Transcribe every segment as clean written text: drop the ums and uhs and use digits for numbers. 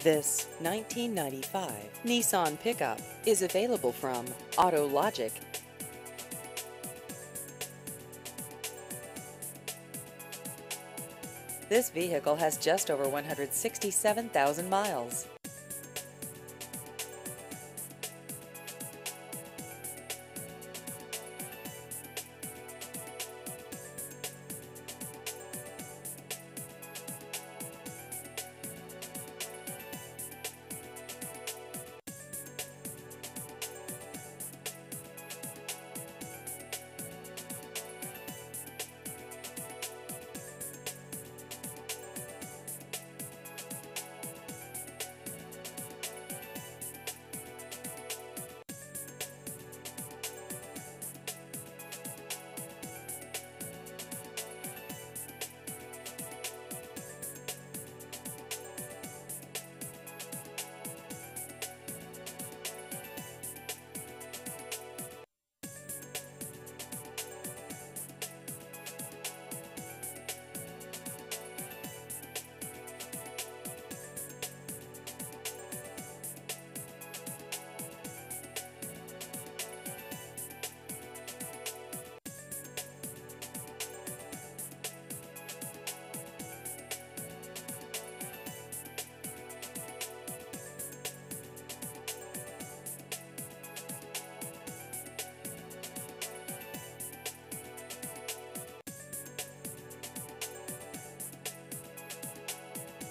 This 1995 Nissan pickup is available from AutoLogic. This vehicle has just over 167,000 miles.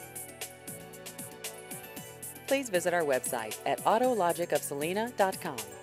Please visit our website at autologicofsalina.com.